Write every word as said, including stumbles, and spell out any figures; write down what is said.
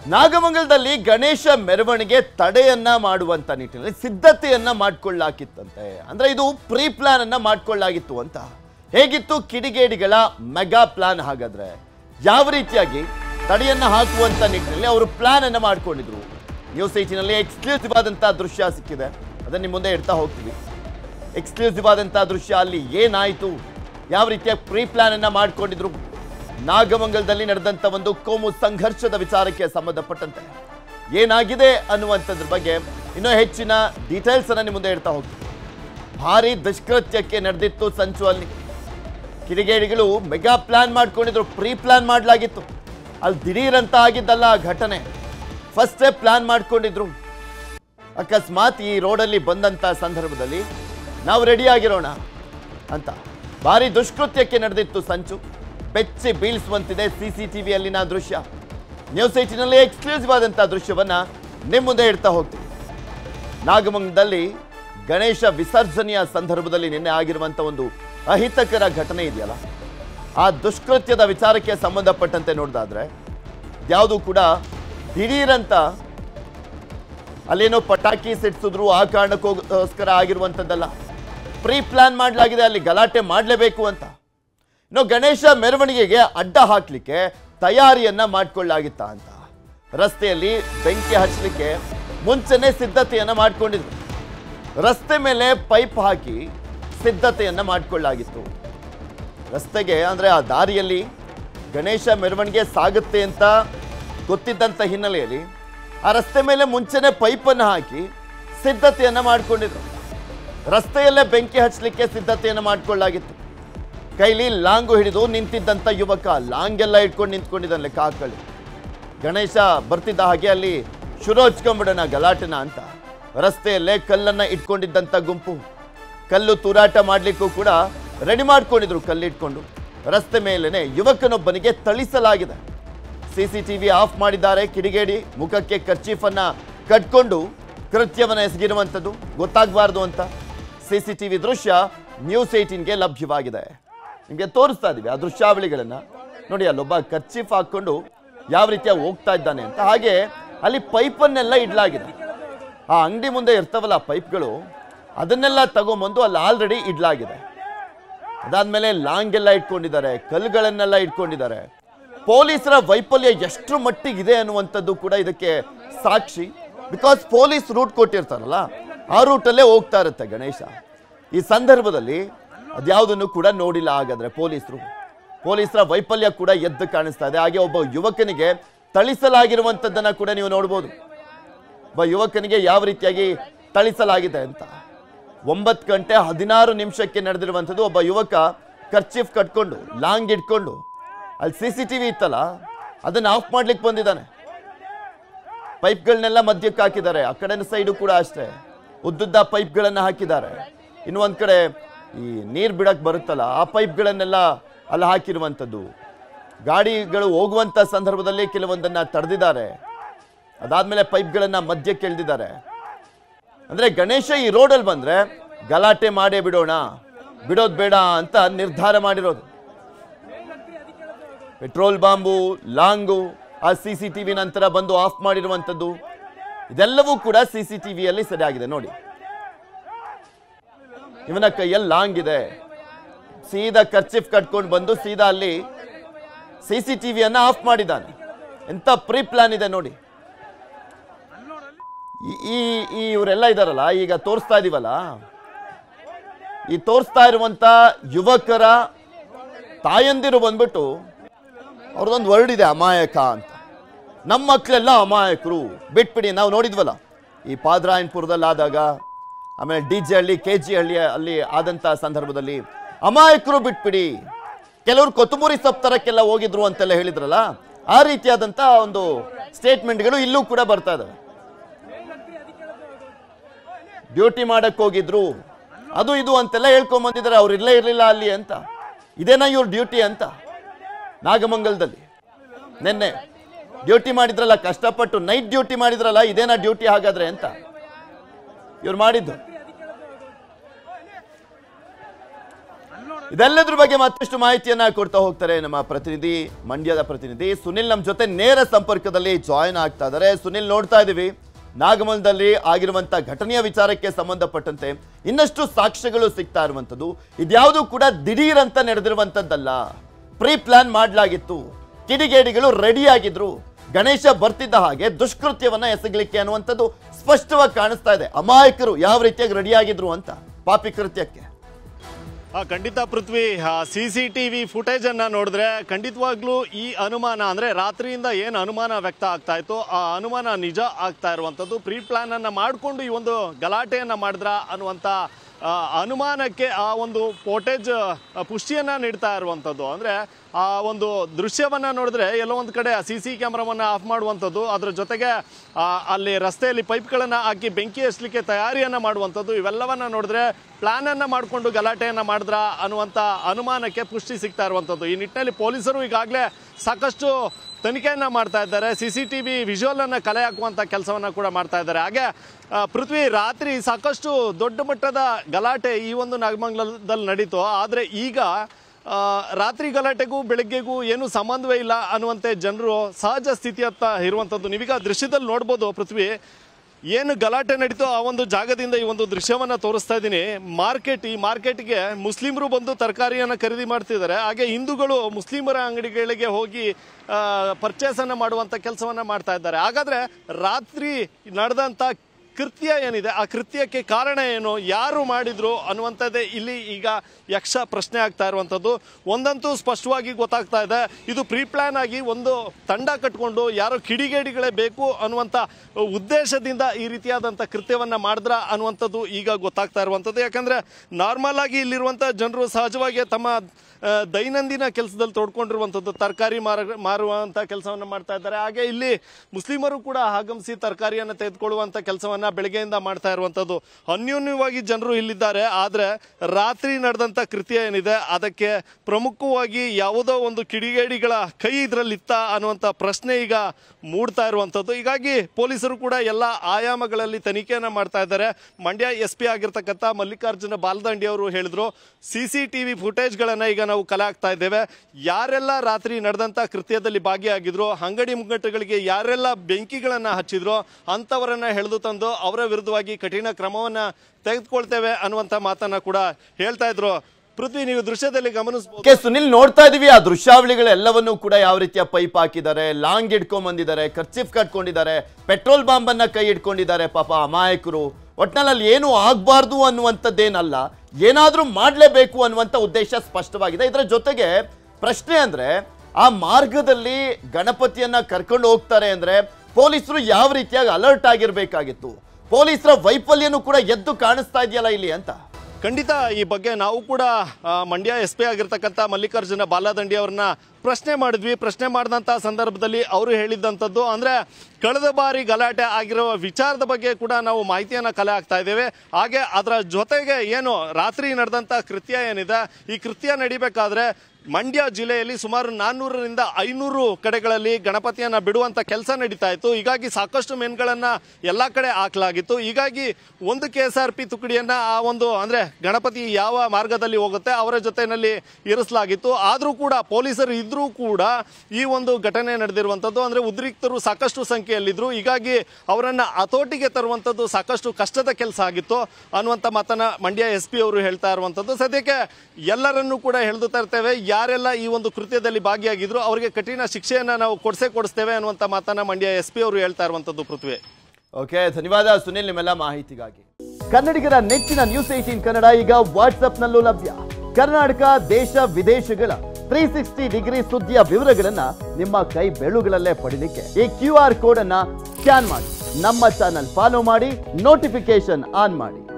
ನಾಗಮಂಗಲದಲ್ಲಿ ಗಣೇಶ ಮೆರವಣಿಗೆ ತಡೆಯನ್ನ ಮಾಡುವಂತ ನಿಟ್ಟಿನಲ್ಲಿ ಸಿದ್ಧತೆಯನ್ನ ಮಾಡಿಕೊಳ್ಳಲಾಗಿತ್ತಂತೆ. ಅಂದ್ರೆ ಇದು ಪ್ರೀ ಪ್ಲಾನ್ ಅನ್ನ ಮಾಡಿಕೊಳ್ಳಲಾಗಿತ್ತು ಅಂತ. ಹೇಗಿತ್ತು ಕಿಡಿಗೇಡಿಗಳ ಮೆಗಾ ಪ್ಲಾನ್? ಹಾಗಾದ್ರೆ ಯಾವ ರೀತಿಯಾಗಿ ತಡೆಯನ್ನ ಹಾಕುವಂತ ನಿಟ್ಟಿನಲ್ಲಿ ಅವರು ಪ್ಲಾನ್ ಅನ್ನ ಮಾಡಿಕೊಂಡಿದ್ರು? ನ್ಯೂಸ್ ಏಟೀನ್ ಎಕ್ಸ್ಕ್ಲೂಸಿವ್ ಆದಂತಹ ದೃಶ್ಯ ಸಿಕ್ಕಿದೆ, ಅದನ್ನ ನಿಮ್ಮ ಮುಂದೆ ಇಡ್ತಾ ಹೋಗ್ತೀವಿ. ಎಕ್ಸ್ಕ್ಲೂಸಿವ್ ಆದಂತಹ ದೃಶ್ಯ, ಅಲ್ಲಿ ಏನಾಯ್ತು, ಯಾವ ರೀತಿಯ ಪ್ರೀ ಪ್ಲಾನ್ ಅನ್ನ ಮಾಡಿಕೊಂಡಿದ್ರು, ನಾಗಮಂಗಲದಲ್ಲಿ ನಡೆದಂತ ಒಂದು ಕೋಮು ಸಂಘರ್ಷದ ವಿಚಾರಕ್ಕೆ ಸಂಬಂಧಪಟ್ಟಂತೆ ಏನಾಗಿದೆ ಅನ್ನುವಂಥದ್ರ ಬಗ್ಗೆ ಇನ್ನೂ ಹೆಚ್ಚಿನ ಡೀಟೇಲ್ಸ್ ಅನ್ನ ನಿಮ್ಮ ಮುಂದೆ ಇಡ್ತಾ ಹೋಗ್ತೀವಿ. ಭಾರಿ ದುಷ್ಕೃತ್ಯಕ್ಕೆ ನಡೆದಿತ್ತು ಸಂಚು. ಅಲ್ಲಿ ಕಿಡಿಗೇಡಿಗಳು ಮೆಗಾ ಪ್ಲಾನ್ ಮಾಡ್ಕೊಂಡಿದ್ರು, ಪ್ರೀ ಪ್ಲಾನ್ ಮಾಡಲಾಗಿತ್ತು. ಅಲ್ಲಿ ದಿಢೀರಂತ ಆಗಿದ್ದಲ್ಲ ಆ ಘಟನೆ, ಫಸ್ಟೇ ಪ್ಲಾನ್ ಮಾಡ್ಕೊಂಡಿದ್ರು. ಅಕಸ್ಮಾತ್ ಈ ರೋಡಲ್ಲಿ ಬಂದಂತ ಸಂದರ್ಭದಲ್ಲಿ ನಾವು ರೆಡಿ ಆಗಿರೋಣ ಅಂತ ಭಾರಿ ದುಷ್ಕೃತ್ಯಕ್ಕೆ ನಡೆದಿತ್ತು ಸಂಚು. ಬೆಚ್ಚಿ ಬೀಳಿಸುವಂತಿದೆ ಸಿಸಿಟಿವಿ ಅಲ್ಲಿನ ದೃಶ್ಯ. ನ್ಯೂಸ್ ಏಟೀನ್ ಎಕ್ಸ್ಕ್ಲೂಸಿವ್ ಆದಂತಹ ದೃಶ್ಯವನ್ನ ನಿಮ್ಮ ಮುಂದೆ ಇಡ್ತಾ ಹೋಗ್ತೀವಿ. ನಾಗಮಂಗಲದಲ್ಲಿ ಗಣೇಶ ವಿಸರ್ಜನೆಯ ಸಂದರ್ಭದಲ್ಲಿ ನಿನ್ನೆ ಆಗಿರುವಂತ ಒಂದು ಅಹಿತಕರ ಘಟನೆ ಇದೆಯಲ್ಲ, ಆ ದುಷ್ಕೃತ್ಯದ ವಿಚಾರಕ್ಕೆ ಸಂಬಂಧಪಟ್ಟಂತೆ ನೋಡಿದಾದ್ರೆ ಯಾವುದು ಕೂಡ ದಿಢೀರಂತ ಅಲ್ಲೇನೋ ಪಟಾಕಿ ಸಿಡಿಸಿದ್ರು ಆ ಕಾರಣಕ್ಕೋಸ್ಕರ ಆಗಿರುವಂಥದ್ದಲ್ಲ. ಪ್ರೀ ಪ್ಲಾನ್ ಮಾಡಲಾಗಿದೆ, ಅಲ್ಲಿ ಗಲಾಟೆ ಮಾಡಲೇಬೇಕು ಅಂತ. ಇನ್ನು ಗಣೇಶ ಮೆರವಣಿಗೆಗೆ ಅಡ್ಡ ಹಾಕ್ಲಿಕ್ಕೆ ತಯಾರಿಯನ್ನ ಮಾಡಿಕೊಳ್ಳಲಾಗಿತ್ತ ಅಂತ. ರಸ್ತೆಯಲ್ಲಿ ಬೆಂಕಿ ಹಚ್ಚಲಿಕ್ಕೆ ಮುಂಚೆನೆ ಸಿದ್ಧತೆಯನ್ನ ಮಾಡಿಕೊಂಡಿದ್ರು. ರಸ್ತೆ ಮೇಲೆ ಪೈಪ್ ಹಾಕಿ ಸಿದ್ಧತೆಯನ್ನ ಮಾಡಿಕೊಳ್ಳಲಾಗಿತ್ತು. ರಸ್ತೆಗೆ ಅಂದ್ರೆ ಆ ದಾರಿಯಲ್ಲಿ ಗಣೇಶ ಮೆರವಣಿಗೆ ಸಾಗುತ್ತೆ ಅಂತ ಗೊತ್ತಿದ್ದಂಥ ಹಿನ್ನೆಲೆಯಲ್ಲಿ ಆ ರಸ್ತೆ ಮೇಲೆ ಮುಂಚೆನೆ ಪೈಪನ್ನು ಹಾಕಿ ಸಿದ್ಧತೆಯನ್ನ ಮಾಡಿಕೊಂಡಿದ್ರು. ರಸ್ತೆಯಲ್ಲೇ ಬೆಂಕಿ ಹಚ್ಚಲಿಕ್ಕೆ ಸಿದ್ಧತೆಯನ್ನು ಮಾಡಿಕೊಳ್ಳಲಾಗಿತ್ತು. ಕೈಲಿ ಲಾಂಗು ಹಿಡಿದು ನಿಂತಿದ್ದಂಥ ಯುವಕ ಲಾಂಗ್ ಎಲ್ಲ ಇಟ್ಕೊಂಡು ನಿಂತ್ಕೊಂಡಿದ್ದಾನೆ, ಲೆಕ್ಕ ಹಾಕೊಳ್ಳಿ. ಗಣೇಶ ಬರ್ತಿದ್ದ ಹಾಗೆ ಅಲ್ಲಿ ಶುರು ಹಚ್ಕೊಂಡ್ಬಿಡೋಣ ಗಲಾಟೆನ ಅಂತ ರಸ್ತೆಯಲ್ಲೇ ಕಲ್ಲನ್ನ ಇಟ್ಕೊಂಡಿದ್ದಂಥ ಗುಂಪು ಕಲ್ಲು ತೂರಾಟ ಮಾಡ್ಲಿಕ್ಕೂ ಕೂಡ ರೆಡಿ ಮಾಡ್ಕೊಂಡಿದ್ರು. ಕಲ್ಲಿಟ್ಕೊಂಡು ರಸ್ತೆ ಮೇಲೇನೆ ಯುವಕನೊಬ್ಬನಿಗೆ ಥಳಿಸಲಾಗಿದೆ. ಸಿಸಿಟಿವಿ ಆಫ್ ಮಾಡಿದ್ದಾರೆ. ಕಿಡಿಗೇಡಿ ಮುಖಕ್ಕೆ ಕರ್ಚೀಫನ್ನ ಕಟ್ಕೊಂಡು ಕೃತ್ಯವನ್ನ ಎಸಗಿರುವಂಥದ್ದು ಗೊತ್ತಾಗಬಾರ್ದು ಅಂತ ಸಿಸಿಟಿವಿ ದೃಶ್ಯ ನ್ಯೂಸ್ ಏಟೀನ್ಗೆ ಲಭ್ಯವಾಗಿದೆ. ನಿಮಗೆ ತೋರಿಸ್ತಾ ಇದೀವಿ ಆ ದೃಶ್ಯಾವಳಿಗಳನ್ನ ನೋಡಿ. ಅಲ್ಲೊಬ್ಬ ಕರ್ಚೀಫ್ ಹಾಕೊಂಡು ಯಾವ ರೀತಿಯಾಗಿ ಹೋಗ್ತಾ ಇದ್ದಾನೆ ಅಂತ. ಹಾಗೆ ಅಲ್ಲಿ ಪೈಪನ್ನೆಲ್ಲ ಇಡ್ಲಾಗಿದೆ. ಆ ಅಂಗಡಿ ಮುಂದೆ ಇರ್ತಾವಲ್ಲ ಪೈಪ್ಗಳು, ಅದನ್ನೆಲ್ಲ ತಗೊಂಬಂದು ಅಲ್ಲಿ ಆಲ್ರೆಡಿ ಇಡ್ಲಾಗಿದೆ. ಅದಾದ್ಮೇಲೆ ಲಾಂಗ್ ಎಲ್ಲ ಇಟ್ಕೊಂಡಿದ್ದಾರೆ, ಕಲ್ಲುಗಳನ್ನೆಲ್ಲ ಇಟ್ಕೊಂಡಿದ್ದಾರೆ. ಪೊಲೀಸರ ವೈಫಲ್ಯ ಎಷ್ಟು ಮಟ್ಟಿಗಿದೆ ಅನ್ನುವಂಥದ್ದು ಕೂಡ ಇದಕ್ಕೆ ಸಾಕ್ಷಿ. ಬಿಕಾಸ್ ಪೊಲೀಸ್ ರೂಟ್ ಕೊಟ್ಟಿರ್ತಾರಲ್ಲ, ಆ ರೂಟಲ್ಲೇ ಹೋಗ್ತಾ ಇರುತ್ತೆ ಗಣೇಶ. ಈ ಸಂದರ್ಭದಲ್ಲಿ ಅದ್ಯಾವುದನ್ನು ಕೂಡ ನೋಡಿಲ್ಲ. ಹಾಗಾದ್ರೆ ಪೊಲೀಸರು ಪೊಲೀಸರ ವೈಫಲ್ಯ ಕೂಡ ಎದ್ದು ಕಾಣಿಸ್ತಾ ಇದೆ. ಹಾಗೆ ಒಬ್ಬ ಯುವಕನಿಗೆ ಥಳಿಸಲಾಗಿರುವಂಥದ್ದನ್ನ ಕೂಡ ನೀವು ನೋಡ್ಬೋದು. ಒಬ್ಬ ಯುವಕನಿಗೆ ಯಾವ ರೀತಿಯಾಗಿ ಥಳಿಸಲಾಗಿದೆ ಅಂತ. ಒಂಬತ್ತು ಗಂಟೆ ಹದಿನಾರು ನಿಮಿಷಕ್ಕೆ ನಡೆದಿರುವಂಥದ್ದು. ಒಬ್ಬ ಯುವಕ ಕರ್ಚೀಫ್ ಕಟ್ಕೊಂಡು ಲಾಂಗ್ ಇಟ್ಕೊಂಡು ಅಲ್ಲಿ ಸಿ ಸಿ ಟಿ ವಿ ಇತ್ತಲ್ಲ ಅದನ್ನ ಆಫ್ ಮಾಡ್ಲಿಕ್ಕೆ ಬಂದಿದ್ದಾನೆ. ಪೈಪ್ಗಳನ್ನೆಲ್ಲ ಮಧ್ಯಕ್ಕೆ ಹಾಕಿದ್ದಾರೆ. ಆ ಕಡೆ ಸೈಡು ಕೂಡ ಅಷ್ಟೇ ಉದ್ದುದ್ದ ಪೈಪ್ಗಳನ್ನು ಹಾಕಿದ್ದಾರೆ. ಇನ್ನು ಒಂದ್ ಕಡೆ ಈ ನೀರು ಬಿಡಕ್ ಬರುತ್ತಲ್ಲ ಆ ಪೈಪ್ಗಳನ್ನೆಲ್ಲ ಅಲ್ಲಿ ಹಾಕಿರುವಂಥದ್ದು. ಗಾಡಿಗಳು ಹೋಗುವಂತ ಸಂದರ್ಭದಲ್ಲಿ ಕೆಲವೊಂದನ್ನ ತಡೆದಿದ್ದಾರೆ. ಅದಾದ್ಮೇಲೆ ಪೈಪ್ಗಳನ್ನ ಮಧ್ಯಕ್ಕೆ ಎಳೆದಿದ್ದಾರೆ. ಅಂದ್ರೆ ಗಣೇಶ ಈ ರೋಡಲ್ಲಿ ಬಂದ್ರೆ ಗಲಾಟೆ ಮಾಡೇ ಬಿಡೋಣ, ಬಿಡೋದು ಬೇಡ ಅಂತ ನಿರ್ಧಾರ ಮಾಡಿರೋದು. ಪೆಟ್ರೋಲ್ ಬಾಂಬು, ಲಾಂಗು ಆ ಸಿ ಸಿ ಟಿ ವಿ ನಂತರ ಬಂದು ಆಫ್ ಮಾಡಿರುವಂಥದ್ದು ಇದೆಲ್ಲವೂ ಕೂಡ ಸಿ ಸಿ ಟಿ ವಿಯಲ್ಲಿ ಸರಿಯಾಗಿದೆ ನೋಡಿ. ಇವನ ಕೈಯಲ್ಲಿ ಲಾಂಗ್ ಇದೆ. ಸೀದಾ ಕರ್ಚಿಫ್ ಕಟ್ಕೊಂಡು ಬಂದು ಸೀದಾ ಅಲ್ಲಿ ಸಿ ಸಿ ಟಿ ವಿಯನ್ನ ಆಫ್ ಮಾಡಿದ್ದಾನೆ. ಎಂತ ಪ್ರೀ ಪ್ಲಾನ್ ಇದೆ ನೋಡಿ. ಈ ಈ ಇವರೆಲ್ಲ ಇದಾರಲ್ಲ, ಈಗ ತೋರಿಸ್ತಾ ಇದೀವಲ್ಲ, ಈ ತೋರಿಸ್ತಾ ಇರುವಂತ ಯುವಕರ ತಾಯಂದಿರು ಬಂದ್ಬಿಟ್ಟು ಅವ್ರದೊಂದು ವರ್ಡ್ ಇದೆ, ಅಮಾಯಕ ಅಂತ. ನಮ್ಮ ಮಕ್ಕಳೆಲ್ಲ ಅಮಾಯಕರು, ಬಿಟ್ಬಿಡಿ. ನಾವು ನೋಡಿದ್ವಲ್ಲ ಈ ಪಾದರಾಯನಪುರದಲ್ಲಿ ಆದಾಗ, ಆಮೇಲೆ ಡಿ ಜೆ ಹಳ್ಳಿ, ಕೆ ಜಿ ಹಳ್ಳಿ ಅಲ್ಲಿ ಆದಂತ ಸಂದರ್ಭದಲ್ಲಿ ಅಮಾಯಕರು ಬಿಟ್ಬಿಡಿ. ಕೆಲವರು ಕೊತ್ತಂಬರಿ ಸೊಪ್ಪು ತರಕ್ಕೆಲ್ಲ ಹೋಗಿದ್ರು ಅಂತೆಲ್ಲ ಹೇಳಿದ್ರಲ್ಲ, ಆ ರೀತಿಯಾದಂತ ಒಂದು ಸ್ಟೇಟ್ಮೆಂಟ್ಗಳು ಇಲ್ಲೂ ಕೂಡ ಬರ್ತಾ ಇದಾವೆ. ಡ್ಯೂಟಿ ಮಾಡಕ್ ಹೋಗಿದ್ರು ಅದು ಇದು ಅಂತೆಲ್ಲ ಹೇಳ್ಕೊಂಡ್ ಬಂದಿದ್ದಾರೆ. ಅವ್ರು ಇಲ್ಲೇ ಇರ್ಲಿಲ್ಲ ಅಲ್ಲಿ ಅಂತ. ಇದೇನಾ ಇವ್ರ ಡ್ಯೂಟಿ ಅಂತ? ನಾಗಮಂಗಲದಲ್ಲಿ ನಿನ್ನೆ ಡ್ಯೂಟಿ ಮಾಡಿದ್ರಲ್ಲ, ಕಷ್ಟಪಟ್ಟು ನೈಟ್ ಡ್ಯೂಟಿ ಮಾಡಿದ್ರಲ್ಲ, ಇದೇನಾ ಡ್ಯೂಟಿ ಹಾಗಾದ್ರೆ ಅಂತ ಇವ್ರು ಮಾಡಿದ್ದು. ಇದೆಲ್ಲದ್ರ ಬಗ್ಗೆ ಮತ್ತಷ್ಟು ಮಾಹಿತಿಯನ್ನ ಕೊಡ್ತಾ ಹೋಗ್ತಾರೆ ನಮ್ಮ ಪ್ರತಿನಿಧಿ, ಮಂಡ್ಯದ ಪ್ರತಿನಿಧಿ ಸುನಿಲ್ ನಮ್ಮ ಜೊತೆ ನೇರ ಸಂಪರ್ಕದಲ್ಲಿ ಜಾಯಿನ್ ಆಗ್ತಾ ಇದ್ದಾರೆ. ಸುನಿಲ್, ನೋಡ್ತಾ ಇದೀವಿ ನಾಗಮಂಗಲದಲ್ಲಿ ಆಗಿರುವಂತ ಘಟನೆಯ ವಿಚಾರಕ್ಕೆ ಸಂಬಂಧಪಟ್ಟಂತೆ ಇನ್ನಷ್ಟು ಸಾಕ್ಷ್ಯಗಳು ಸಿಗ್ತಾ ಇರುವಂತದ್ದು. ಇದ್ಯಾವುದು ಕೂಡ ದಿಢೀರ್ ಅಂತ ನಡೆದಿರುವಂತದ್ದಲ್ಲ, ಪ್ರೀ ಪ್ಲಾನ್ ಮಾಡಲಾಗಿತ್ತು. ಕಿಡಿಗೇಡಿಗಳು ರೆಡಿ ಆಗಿದ್ರು, ಗಣೇಶ ಬರ್ತಿದ್ದ ಹಾಗೆ ದುಷ್ಕೃತ್ಯವನ್ನ ಎಸಗಲಿಕ್ಕೆ ಅನ್ನುವಂಥದ್ದು ಸ್ಪಷ್ಟವಾಗಿ ಕಾಣಿಸ್ತಾ ಇದೆ. ಅಮಾಯಕರು ಯಾವ ರೀತಿಯಾಗಿ ರೆಡಿ ಆಗಿದ್ರು ಅಂತ ಪಾಪಿ ಕೃತ್ಯಕ್ಕೆ. ಖಂಡಿತ Prithvi, C C T V footage ಅನ್ನ ನೋಡಿದ್ರೆ ಖಂಡಿತವಾಗ್ಲೂ ಈ ಅನುಮಾನ ಅಂದ್ರೆ ರಾತ್ರಿಯಿಂದ ಏನು ಅನುಮಾನ ವ್ಯಕ್ತ ಆಗ್ತಾ ಇತ್ತು ಆ ಅನುಮಾನ ನಿಜ ಆಗ್ತಾ ಇರುವಂಥದ್ದು. ಪ್ರೀ ಪ್ಲಾನ್ ಅನ್ನ ಮಾಡಿಕೊಂಡು ಈ ಒಂದು ಗಲಾಟೆಯನ್ನ ಮಾಡಿದ್ರ ಅನ್ನುವಂಥ ಅನುಮಾನಕ್ಕೆ ಆ ಒಂದು ಫೋಟೇಜ್ ಪುಷ್ಟಿಯನ್ನ ನೀಡ್ತಾ ಇರುವಂಥದ್ದು. ಅಂದ್ರೆ ಆ ಒಂದು ದೃಶ್ಯವನ್ನ ನೋಡಿದ್ರೆ ಎಲ್ಲೋ ಒಂದು ಕಡೆ ಸಿ ಸಿ ಕ್ಯಾಮ್ರಾವನ್ನ ಆಫ್ ಮಾಡುವಂಥದ್ದು, ಅದ್ರ ಜೊತೆಗೆ ಅಲ್ಲಿ ರಸ್ತೆಯಲ್ಲಿ ಪೈಪ್ಗಳನ್ನ ಹಾಕಿ ಬೆಂಕಿ ಹಚ್ಚಲಿಕ್ಕೆ ತಯಾರಿಯನ್ನ ಮಾಡುವಂಥದ್ದು, ಇವೆಲ್ಲವನ್ನ ನೋಡಿದ್ರೆ ಪ್ಲಾನ್ ಅನ್ನ ಮಾಡಿಕೊಂಡು ಗಲಾಟೆಯನ್ನ ಮಾಡಿದ್ರ ಅನ್ನುವಂಥ ಅನುಮಾನಕ್ಕೆ ಪುಷ್ಟಿ ಸಿಗ್ತಾ ಇರುವಂಥದ್ದು. ಈ ನಿಟ್ಟಿನಲ್ಲಿ ಪೊಲೀಸರು ಈಗಾಗಲೇ ಸಾಕಷ್ಟು ತನಿಖೆಯನ್ನ ಮಾಡ್ತಾ ಇದ್ದಾರೆ. C C T V visual ಅನ್ನ ಕಲೆ ಹಾಕುವಂಥ ಕೆಲಸವನ್ನ ಕೂಡ ಮಾಡ್ತಾ ಇದ್ದಾರೆ. ಹಾಗೆ ಪೃಥ್ವಿ, ರಾತ್ರಿ ಸಾಕಷ್ಟು ದೊಡ್ಡ ಮಟ್ಟದ ಗಲಾಟೆ ಈ ಒಂದು ನಾಗಮಂಗಲದಲ್ಲಿ ನಡೀತು. ಆದರೆ ಈಗ ರಾತ್ರಿ ಗಲಾಟೆಗೂ ಬೆಳಗ್ಗೆಗೂ ಏನು ಸಂಬಂಧವೇ ಇಲ್ಲ ಅನ್ನುವಂತೆ ಜನರು ಸಹಜ ಸ್ಥಿತಿಯತ್ತ ಇರುವಂಥದ್ದು. ನೀವೀಗ ದೃಶ್ಯದಲ್ಲಿ ನೋಡ್ಬೋದು ಪೃಥ್ವಿ, ಏನು ಗಲಾಟೆ ನಡೀತೋ ಆ ಒಂದು ಜಾಗದಿಂದ ಈ ಒಂದು ದೃಶ್ಯವನ್ನ ತೋರಿಸ್ತಾ ಇದ್ದೀನಿ. ಮಾರ್ಕೆಟ್, ಈ ಮಾರ್ಕೆಟ್ಗೆ ಮುಸ್ಲಿಮರು ಬಂದು ತರಕಾರಿಯನ್ನು ಖರೀದಿ ಮಾಡ್ತಿದ್ದಾರೆ. ಹಾಗೆ ಹಿಂದೂಗಳು ಮುಸ್ಲಿಮರ ಅಂಗಡಿಗಳಿಗೆ ಹೋಗಿ ಪರ್ಚೇಸ್ ಅನ್ನ ಮಾಡುವಂತ ಕೆಲಸವನ್ನ ಮಾಡ್ತಾ ಇದ್ದಾರೆ. ಹಾಗಾದ್ರೆ ರಾತ್ರಿ ನಡೆದಂತ ಕೃತ್ಯ ಏನಿದೆ, ಆ ಕೃತ್ಯಕ್ಕೆ ಕಾರಣ ಏನು, ಯಾರು ಮಾಡಿದ್ರು ಅನ್ನುವಂಥದ್ದೇ ಇಲ್ಲಿ ಈಗ ಯಕ್ಷ ಪ್ರಶ್ನೆ ಆಗ್ತಾ ಇರುವಂಥದ್ದು. ಒಂದಂತೂ ಸ್ಪಷ್ಟವಾಗಿ ಗೊತ್ತಾಗ್ತಾ ಇದೆ, ಇದು ಪ್ರೀ ಪ್ಲಾನ್ ಆಗಿ ಒಂದು ತಂಡ ಕಟ್ಕೊಂಡು ಯಾರೋ ಕಿಡಿಗೇಡಿಗಳೇ ಬೇಕು ಅನ್ನುವಂಥ ಉದ್ದೇಶದಿಂದ ಈ ರೀತಿಯಾದಂಥ ಕೃತ್ಯವನ್ನ ಮಾಡಿದ್ರ ಅನ್ನುವಂಥದ್ದು ಈಗ ಗೊತ್ತಾಗ್ತಾ ಇರುವಂಥದ್ದು. ಯಾಕಂದ್ರೆ ನಾರ್ಮಲ್ ಆಗಿ ಇಲ್ಲಿರುವಂಥ ಜನರು ಸಹಜವಾಗಿ ತಮ್ಮ ದೈನಂದಿನ ಕೆಲಸದಲ್ಲಿ ತೊಡ್ಕೊಂಡಿರುವಂಥದ್ದು, ತರಕಾರಿ ಮಾರ ಮಾರುವಂಥ ಕೆಲಸವನ್ನು ಮಾಡ್ತಾ ಇದ್ದಾರೆ. ಹಾಗೆ ಇಲ್ಲಿ ಮುಸ್ಲಿಮರು ಕೂಡ ಆಗಮಿಸಿ ತರಕಾರಿಯನ್ನು ತೆಗೆದುಕೊಳ್ಳುವಂಥ ಕೆಲಸವನ್ನ ಬೆಳಗ್ಗೆಯಿಂದ ಮಾಡ್ತಾ ಇರುವಂಥದ್ದು. ಅನ್ಯೋನ್ಯವಾಗಿ ಜನರು ಇಲ್ಲಿದ್ದಾರೆ. ಆದರೆ ರಾತ್ರಿ ನಡೆದಂಥ ಕೃತ್ಯ ಏನಿದೆ ಅದಕ್ಕೆ ಪ್ರಮುಖವಾಗಿ ಯಾವುದೋ ಒಂದು ಕಿಡಿಗೇಡಿಗಳ ಕೈ ಇದರಲ್ಲಿತ್ತ ಅನ್ನುವಂಥ ಪ್ರಶ್ನೆ ಈಗ ಮೂಡ್ತಾ ಇರುವಂಥದ್ದು. ಹೀಗಾಗಿ ಪೊಲೀಸರು ಕೂಡ ಎಲ್ಲ ಆಯಾಮಗಳಲ್ಲಿ ತನಿಖೆಯನ್ನು ಮಾಡ್ತಾ ಇದ್ದಾರೆ. ಮಂಡ್ಯ ಎಸ್ ಪಿ ಆಗಿರ್ತಕ್ಕಂಥ ಮಲ್ಲಿಕಾರ್ಜುನ ಬಾಲದಂಡಿ ಅವರು ಹೇಳಿದ್ರು, ಸಿ ಸಿ ಟಿ ವಿ ಫುಟೇಜ್ಗಳನ್ನು ಈಗ ನಾವು ಕಲೆ ಹಾಕ್ತಾ ಇದ್ದೇವೆ. ಯಾರೆಲ್ಲ ರಾತ್ರಿ ನಡೆದಂಥ ಕೃತ್ಯದಲ್ಲಿ ಭಾಗಿಯಾಗಿದ್ರು, ಅಂಗಡಿ ಮುಗ್ಗಟ್ಟುಗಳಿಗೆ ಯಾರೆಲ್ಲ ಬೆಂಕಿಗಳನ್ನು ಹಚ್ಚಿದ್ರು ಅಂಥವರನ್ನ ಎಳೆದು ತಂದು ಅವರ ವಿರುದ್ಧವಾಗಿ ಕಠಿಣ ಕ್ರಮವನ್ನ ತೆಗೆದುಕೊಳ್ತೇವೆ ಅನ್ನುವಂಥ ಮಾತನ್ನ ಕೂಡ ಹೇಳ್ತಾ ಇದ್ರು. ಪೃಥ್ವಿ, ನೀವು ದೃಶ್ಯದಲ್ಲಿ ಗಮನಿಸಬಹುದು. ಸುನಿಲ್, ನೋಡ್ತಾ ಇದೀವಿ ಆ ದೃಶ್ಯಾವಳಿಗಳೆಲ್ಲವನ್ನೂ ಕೂಡ ಯಾವ ರೀತಿಯ ಪೈಪ್ ಹಾಕಿದ್ದಾರೆ, ಲಾಂಗ್ ಇಟ್ಕೊಂಡ್ ಬಂದಿದ್ದಾರೆ, ಖರ್ಚಿಫ್ ಕಟ್ಕೊಂಡಿದ್ದಾರೆ, ಪೆಟ್ರೋಲ್ ಬಾಂಬ್ ಅನ್ನ ಕೈ ಇಟ್ಕೊಂಡಿದ್ದಾರೆ. ಪಾಪ ಅಮಾಯಕರು. ಒಟ್ನಲ್ಲಿ ಏನು ಆಗ್ಬಾರ್ದು ಅನ್ನುವಂಥದ್ದೇನಲ್ಲ, ಏನಾದ್ರೂ ಮಾಡ್ಲೇಬೇಕು ಅನ್ನುವಂಥ ಉದ್ದೇಶ ಸ್ಪಷ್ಟವಾಗಿದೆ. ಇದರ ಜೊತೆಗೆ ಪ್ರಶ್ನೆ ಅಂದ್ರೆ ಆ ಮಾರ್ಗದಲ್ಲಿ ಗಣಪತಿಯನ್ನ ಕರ್ಕೊಂಡು ಹೋಗ್ತಾರೆ ಅಂದ್ರೆ ಪೊಲೀಸರು ಯಾವ ರೀತಿಯಾಗಿ ಅಲರ್ಟ್ ಆಗಿರ್ಬೇಕಾಗಿತ್ತು. ಪೊಲೀಸರ ವೈಫಲ್ಯನೂ ಕೂಡ ಎದ್ದು ಕಾಣಿಸ್ತಾ ಇದೆಯಲ್ಲ ಇಲ್ಲಿ ಅಂತ. ಖಂಡಿತ ಈ ಬಗ್ಗೆ ನಾವು ಕೂಡ ಮಂಡ್ಯ ಎಸ್ ಪಿ ಆಗಿರ್ತಕ್ಕಂಥ ಮಲ್ಲಿಕಾರ್ಜುನ ಬಾಲದಂಡಿ ಅವ್ರನ್ನ ಪ್ರಶ್ನೆ ಮಾಡಿದ್ವಿ. ಪ್ರಶ್ನೆ ಮಾಡಿದಂಥ ಸಂದರ್ಭದಲ್ಲಿ ಅವರು ಹೇಳಿದ್ದಂಥದ್ದು ಅಂದರೆ ಕಳೆದ ಬಾರಿ ಗಲಾಟೆ ಆಗಿರೋ ವಿಚಾರದ ಬಗ್ಗೆ ಕೂಡ ನಾವು ಮಾಹಿತಿಯನ್ನು ಕಲೆ ಹಾಕ್ತಾ ಇದ್ದೇವೆ. ಹಾಗೆ ಅದರ ಜೊತೆಗೆ ಏನು ರಾತ್ರಿ ನಡೆದಂಥ ಕೃತ್ಯ ಏನಿದೆ, ಈ ಕೃತ್ಯ ನಡಿಬೇಕಾದ್ರೆ ಮಂಡ್ಯ ಜಿಲ್ಲೆಯಲ್ಲಿ ಸುಮಾರು ನಾನ್ನೂರರಿಂದ ಐನೂರು ಕಡೆಗಳಲ್ಲಿ ಗಣಪತಿಯನ್ನು ಬಿಡುವಂಥ ಕೆಲಸ ನಡೀತಾ ಇತ್ತು. ಹೀಗಾಗಿ ಸಾಕಷ್ಟು ಮೆನ್ಗಳನ್ನು ಎಲ್ಲ ಕಡೆ ಹಾಕಲಾಗಿತ್ತು. ಹೀಗಾಗಿ ಒಂದು ಕೆ ಎಸ್ ಆರ್ ಪಿ ತುಕಡಿಯನ್ನು ಆ ಒಂದು ಅಂದರೆ ಗಣಪತಿ ಯಾವ ಮಾರ್ಗದಲ್ಲಿ ಹೋಗುತ್ತೆ ಅವರ ಜೊತೆಯಲ್ಲಿ ಇರಿಸಲಾಗಿತ್ತು. ಆದರೂ ಕೂಡ ಪೊಲೀಸರು ಇದ್ರೂ ಕೂಡ ಈ ಒಂದು ಘಟನೆ ನಡೆದಿರುವಂಥದ್ದು ಅಂದರೆ ಉದ್ರಿಕ್ತರು ಸಾಕಷ್ಟು ಸಂಖ್ಯೆಯಲ್ಲಿದ್ದರು. ಹೀಗಾಗಿ ಅವರನ್ನು ಹತೋಟಿಗೆ ತರುವಂಥದ್ದು ಸಾಕಷ್ಟು ಕಷ್ಟದ ಕೆಲಸ ಆಗಿತ್ತು ಅನ್ನುವಂಥ ಮಾತನ್ನು ಮಂಡ್ಯ ಎಸ್ ಪಿ ಅವರು ಹೇಳ್ತಾ ಇರುವಂಥದ್ದು. ಸದ್ಯಕ್ಕೆ ಎಲ್ಲರನ್ನೂ ಕೂಡ ಎಳೆದು ತರ್ತೇವೆ, ಯಾರೆಲ್ಲ ಈ ಒಂದು ಕೃತ್ಯದಲ್ಲಿ ಭಾಗಿಯಾಗಿದ್ರು ಅವರಿಗೆ ಕಠಿಣ ಶಿಕ್ಷೆಯನ್ನ ನಾವು ಕೊಡಿಸೇ ಕೊಡಿಸ್ತೇವೆ ಅನ್ನುವಂಥ ಮಾತನ್ನ ಮಂಡ್ಯ ಎಸ್ ಪಿ ಅವರು ಹೇಳ್ತಾ ಇರುವಂತದ್ದು. ಪೃಥ್ವಿ, ಓಕೆ, ಧನ್ಯವಾದ ಸುನಿಲ್ ನಿಮ್ಮೆಲ್ಲ ಮಾಹಿತಿಗಾಗಿ. ಕನ್ನಡಿಗರ ನೆಚ್ಚಿನ ನ್ಯೂಸ್ ಏಟೀನ್ ಕನ್ನಡ ಈಗ ವಾಟ್ಸ್ಆಪ್ ನಲ್ಲೂ ಲಭ್ಯ. ಕರ್ನಾಟಕ, ದೇಶ ವಿದೇಶಗಳ ತ್ರೀ ಸಿಕ್ಸ್ಟಿ ಡಿಗ್ರಿ ಸುದ್ದಿಯ ವಿವರಗಳನ್ನ ನಿಮ್ಮ ಕೈ ಬೆಳುಗಳಲ್ಲೇ ಪಡಿಲಿಕ್ಕೆ ಈ ಕ್ಯೂ ಆರ್ ಕೋಡ್ ಅನ್ನ ಸ್ಕ್ಯಾನ್ ಮಾಡಿ, ನಮ್ಮ ಚಾನಲ್ ಫಾಲೋ ಮಾಡಿ, ನೋಟಿಫಿಕೇಶನ್ ಆನ್ ಮಾಡಿ.